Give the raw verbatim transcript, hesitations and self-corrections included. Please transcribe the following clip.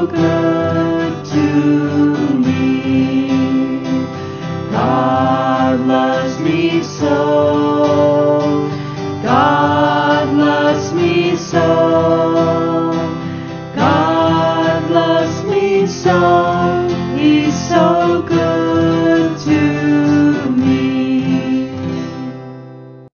so good to me. God loves me so. God loves me so.